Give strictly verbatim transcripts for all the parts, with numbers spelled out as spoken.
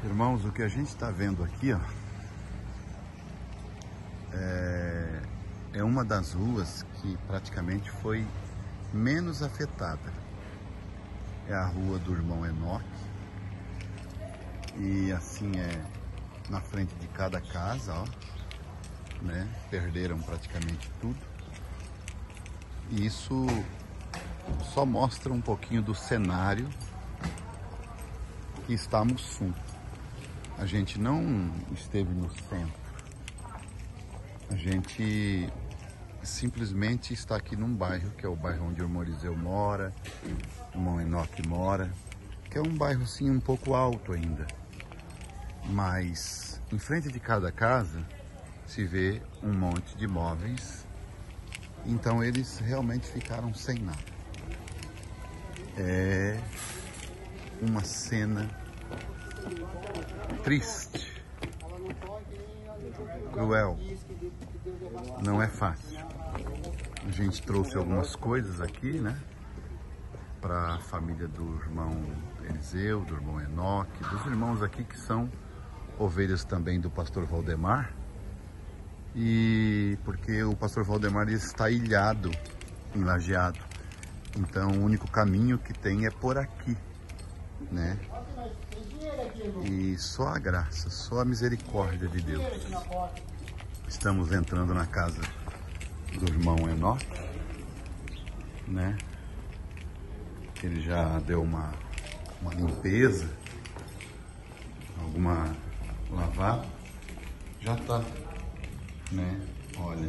Irmãos, o que a gente está vendo aqui, ó, é, é uma das ruas que praticamente foi menos afetada. É a rua do irmão Enoque. E assim é na frente de cada casa, ó, né? Perderam praticamente tudo. E isso só mostra um pouquinho do cenário que está Mussum. A gente não esteve no centro. A gente simplesmente está aqui num bairro, que é o bairro onde o irmão Eliseu mora, o irmão Enoque mora, que é um bairro assim um pouco alto ainda. Mas em frente de cada casa se vê um monte de móveis. Então eles realmente ficaram sem nada. É uma cena triste, cruel, não é fácil. A gente trouxe algumas coisas aqui, né, para a família do irmão Eliseu, do irmão Enoque, dos irmãos aqui que são ovelhas também do pastor Valdemar. E porque o pastor Valdemar está ilhado em Lajeado, então o único caminho que tem é por aqui, né? E só a graça, só a misericórdia de Deus. Estamos entrando na casa do irmão Enoque, né? Ele já deu uma, uma limpeza, alguma lavada, já tá, né? Olha,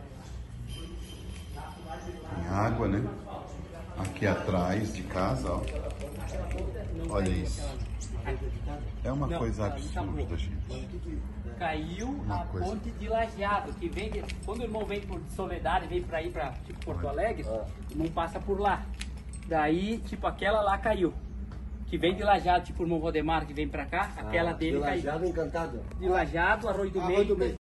tem água, né? Aqui atrás de casa, ó. Olha isso. É uma não, coisa absurda, gente. Caiu uma a coisa... ponte de Lajeado, que vem de... quando o irmão vem por Soledade, vem para ir para tipo Porto Olha. Alegre, não passa por lá. Daí, tipo, aquela lá caiu. Que vem de Lajeado, tipo o irmão Valdemar que vem para cá, aquela ah, dele de Lajeado caiu. Encantado. De Lajeado, Arroio do Meio.